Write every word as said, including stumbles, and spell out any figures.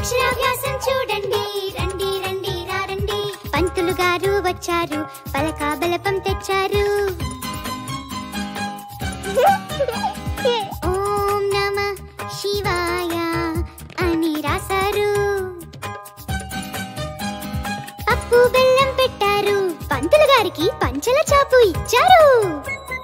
అక్షరాభ్యాసం చూడండి రండి రండి రండి పంతులు గారు వచ్చారు పలకా బలపం తెచ్చారు ఓం నమః శివాయ అని రాశారు పప్పు బెల్లం పెట్టారు పంతులు గారికి పంచల చాపు ఇచ్చారు